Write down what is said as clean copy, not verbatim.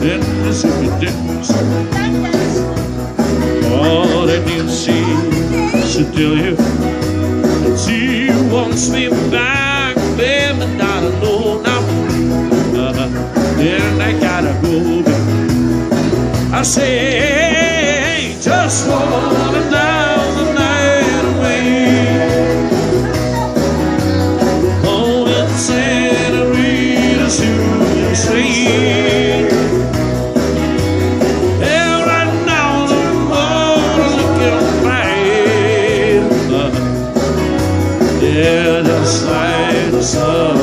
and Mississippi dance. All that Nancy should tell you, she wants me back, baby, not alone now. And I gotta go, baby. I say, just wanna down the night away. Oh, it's Santa Rita, you say. Yeah, right now the moon's looking bright. Yeah, just like the sun.